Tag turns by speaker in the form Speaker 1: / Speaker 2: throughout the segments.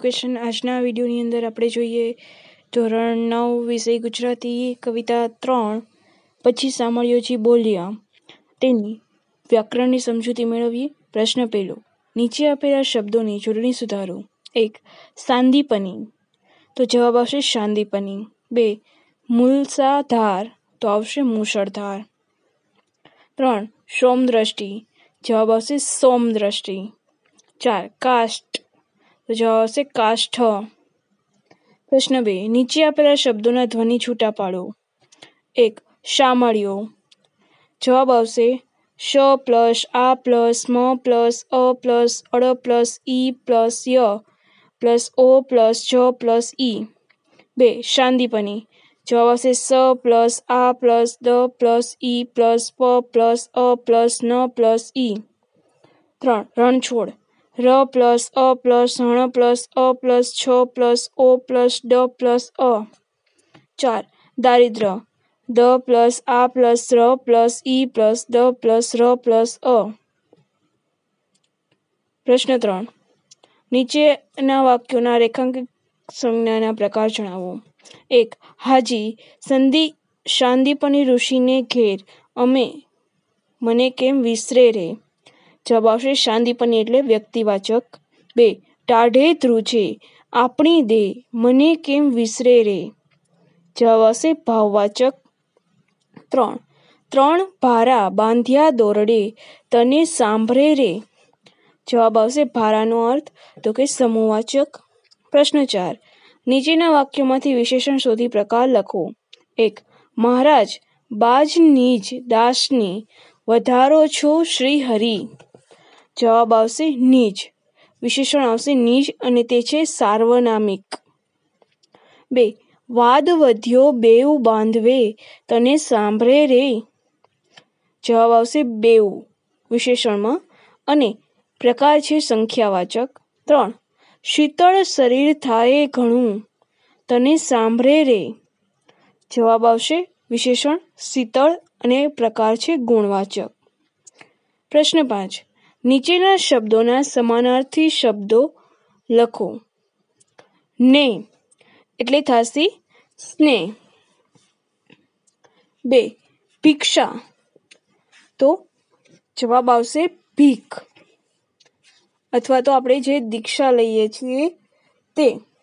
Speaker 1: Education. આજના વિડીયોની અંદર આપણે જોઈએ ધોરણ 9 વિષય ગુજરાતી કવિતા 3 પછી સાંભળ્યોજી બોલ્યા તેની વ્યાકરણની સમજૂતી મેળવીએ। પ્રશ્ન પહેલો, નીચે આપેલા શબ્દોની જોડણી સુધારો। 1. સાંદીપની, તો જવાબ આવશે શાંદીપની। 2. મૂલસાધાર, તો આવશે મૂશળધાર। 3. સોમદ્રષ્ટિ, જવાબ આવશે સોમદ્રષ્ટિ। 4. કાષ્ઠ, તો જવાબ આવશે કાષ્ઠ। પ્રશ્ન 2, નીચે આપેલા શબ્દોના ધ્વનિ છૂટા પાડો। 1. શામળિયો, જવાબ આવશે શ પ્લસ આ પ્લસ મ પ્લસ અ પ્લસ અડ પ્લસ ઈ પ્લસ ય પ્લસ ઓ પ્લસ જ પ્લસ ઈ। 2. શાંદીપની, જવાબ આવશે સ પ્લસ આ પ્લસ દ પ્લસ ઈ પ્લસ પ પ્લસ અ પ્લસ ન પ્લસ ઈ। 3. રણછોડ, ર પ્લસ અ પ્લસ હણ પ્લસ અ પ્લસ છ પ્લસ ઓ પ્લસ ડ પ્લસ અ। 4. દારિદ્ર, દ પ્લસ આ પ્લસ ર પ્લસ ઈ પ્લસ દ પ્લસ ર પ્લસ અ। પ્રશ્ન 3, નીચેના વાક્યોના રેખાંકિત સંજ્ઞાના પ્રકાર જણાવો। 1. હાજી શાંદીપની ઋષિને ઘેર મને કેમ વિસરે રે, જવાબ આવશે શાંદીપની એટલે વ્યક્તિવાચક। 2. ટાઢે ધ્રુજે આપણી દે મને કેમ વિસરે રે, જવાબ આવશે ભાવવાચક। 3. ત્રણ ભારા બાંધ્યા દોરડે તને સાંભળે રે, જવાબ આવશે ભારાનો અર્થ તો કે સમૂહવાચક। પ્રશ્ન 4, નીચેના વાક્યોમાંથી વિશેષણ શોધી પ્રકાર લખો। 1. મહારાજ બાજ નિજ દાસની વધારો છો શ્રી હરિ, જવાબ આવશે નિજ, વિશેષણ આવશે નિજ અને તે છે સાર્વનામિક। 2. વાદ વધ્યો બેઉ બાંધવે તને સાંભળે રે, જવાબ આવશે બેઉ, વિશેષણમાં અને પ્રકાર છે સંખ્યાવાચક। 3. શીતળ શરીર થાય ઘણું તને સાંભળે રે, જવાબ આવશે વિશેષણ શીતળ અને પ્રકાર છે ગુણવાચક। પ્રશ્ન 5, નીચેના શબ્દોના સમાનાર્થી શબ્દો લખો। ને એટલે થશે સ્નેહ। 2. ભિક્ષા, તો જવાબ આવશે ભીખ અથવા તો આપણે જે દીક્ષા લઈએ છીએ તે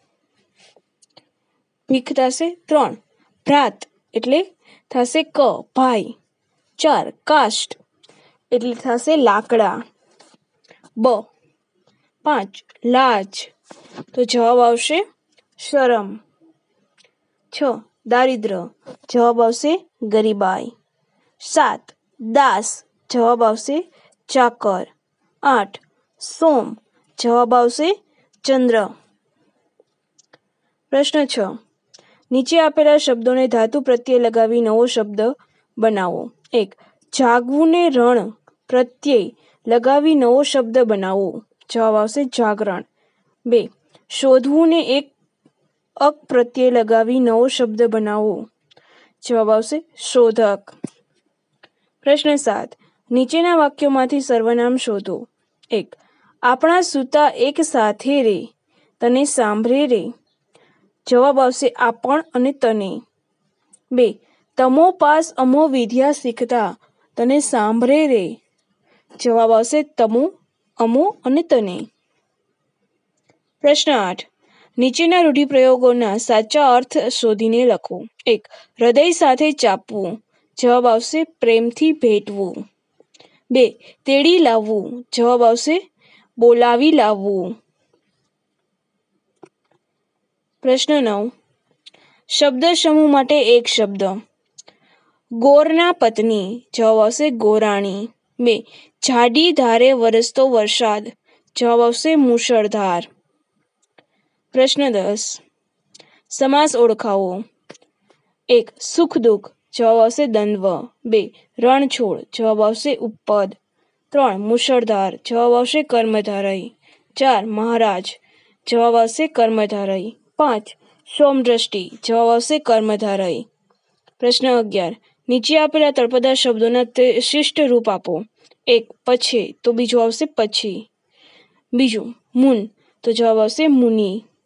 Speaker 1: ભીખ થશે। 3. ભ્રાત એટલે થશે ક ભાઈ। 4. કાષ્ઠ એટલે થશે લાકડા બ। 5. લાજ, તો જવાબ આવશે શરમ। 6. દારિદ્ર, જવાબ આવશે ગરીબાઈ। 7. દાસ, જવાબ આવશે ચાકર। 8. સોમ, જવાબ આવશે ચંદ્ર। પ્રશ્ન 6, નીચે આપેલા શબ્દોને ધાતુ પ્રત્યય લગાવી નવો શબ્દ બનાવો। 1. જાગવું ને રણ પ્રત્યય લગાવી નવો શબ્દ બનાવો, જવાબ આવશે જાગરણ। 2. શોધવું ને એક અક પ્રત્યય લગાવી નવો શબ્દ બનાવો, જવાબ આવશે શોધક। પ્રશ્ન 7, નીચેના વાક્યોમાંથી સર્વનામ શોધો। 1. આપણા સૂતા એક સાથે રે તને સાંભળે રે, જવાબ આવશે આપણ અને તને। 2. તમો પાસ અમો વિદ્યા શીખતા તને સાંભળે રે, જવાબ આવશે તમો અમો અને તને। પ્રશ્ન 8, નીચેના રૂઢિપ્રયોગોના સાચા અર્થ શોધીને લખો। 1. હૃદય સાથે ચાપવું, જવાબ આવશે પ્રેમથી ભેટવું। 2. તેડી લાવવું, જવાબ આવશે બોલાવી લાવવું। પ્રશ્ન 9, શબ્દ સમૂહ માટે એક શબ્દ। ગોરના પત્ની, જવાબ આવશે ગોરાણી। 2. જાડી ધારે વરસતો વરસાદ, જવાબ આવશે મુશળધાર। પ્રશ્ન 10, સમાસ ઓળખાવો। 1. સુખ દુઃખ, જવાબ આવશે દ્વંદ્વ। 2. રણછોડ, જવાબ આવશે ઉપપદ। 3. મુશળધાર, જવાબ આવશે કર્મધારય। 4. મહારાજ, જવાબ આવશે કર્મધારય। 5. સોમદ્રષ્ટિ, જવાબ આવશે કર્મધારય। પ્રશ્ન 11, નીચે આપેલા તળપદા શબ્દોના શિષ્ટ રૂપ આપો। 1. પછે, તો બીજું આવશે પછી। બીજું મુન, તો જવાબ આવશે મુનિ।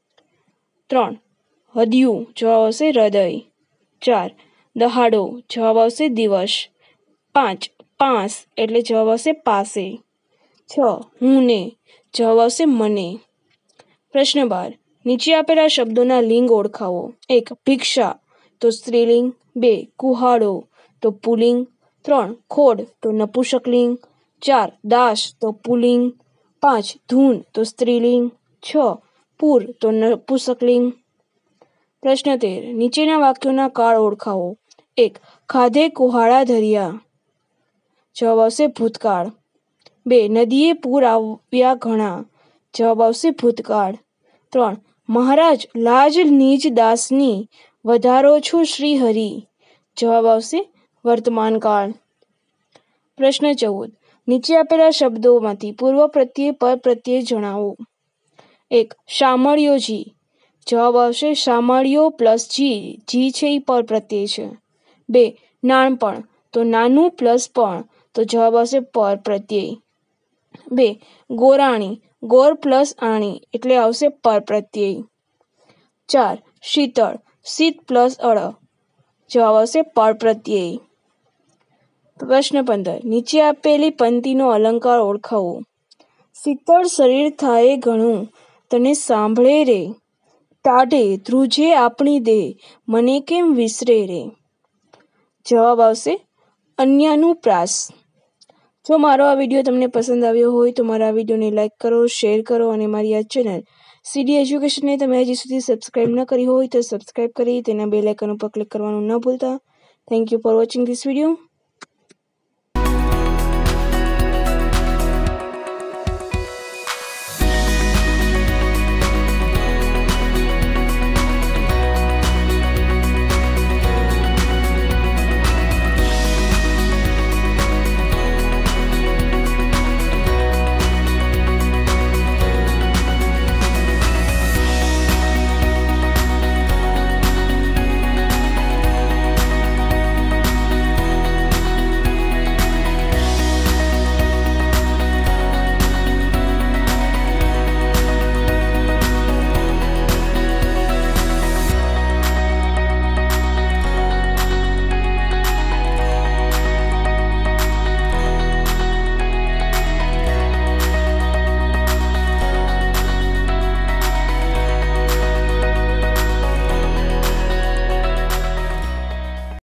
Speaker 1: 3 હદયું જવાબ આવશે હૃદય। 4 દહાડો જવાબ આવશે દિવસ। 5 પાસ એટલે જવાબ આવશે પાસે। 6 હું ને જવાબ આવશે મને। પ્રશ્ન 12 નીચે આપેલા શબ્દોના લિંગ ઓળખાવો। 1 ભિક્ષા તો સ્ત્રીલિંગ। 2 કુહાડો તો પુલ્લિંગ। 3 ખોડ તો નપુંસકલિંગ। 4 દાસ તો પુલ્લિંગ। 5 ધૂન તો સ્ત્રીલિંગ। 6 પૂર તો નપુંસકલિંગ। પ્રશ્ન 13 નીચેના વાક્યોના કાળ ઓળખાવો। 1 ખાધે કુહાડા ધર્યા જવાબ આવશે ભૂતકાળ। 2 નદીએ પૂર આવ્યા ઘણા જવાબ આવશે ભૂતકાળ। 3 મહારાજ લાજ નિજ દાસની વધારો છો શ્રી હરિ જવાબ આવશે વર્તમાનકાળ। પ્રશ્ન 14 નીચે આપેલા શબ્દોમાંથી પૂર્વ પ્રત્યય પર પ્રત્યય જણાવો। 1 શામળિયોજી જવાબ આવશે શામળિયો પ્લસ જી છે એ પર પ્રત્યય છે। 2 નાનપણ તો નાનું પ્લસ પણ તો જવાબ આવશે પર પ્રત્યય। 2 ગોરાણી ગોર પ્લસ આણી એટલે આવશે પર પ્રત્યય। 4 શીતળ શીત પ્લસ અળ જવાબ આવશે પર પ્રત્યય। પ્રશ્ન 15 નીચે આપેલી પંક્તિનો અલંકાર ઓળખાવો। શીતળ શરીર થાય ઘણું તને સાંભળે રે ટાઢે ધ્રુજે આપણી દેહ મને કેમ વિસરે રે જવાબ આવશે અન્યાનુપ્રાસ। જો મારો આ વિડીયો તમને પસંદ આવ્યો હોય તો મારા વિડીયોને લાઇક કરો, શેર કરો અને મારી આ ચેનલ સીડી એજ્યુકેશનને તમે હજી સુધી સબસ્ક્રાઇબ ન કરી હોય તો સબસ્ક્રાઇબ કરી તેના બેલ આઇકન ઉપર ક્લિક કરવાનું ન ભૂલતા। Thank you for watching this video.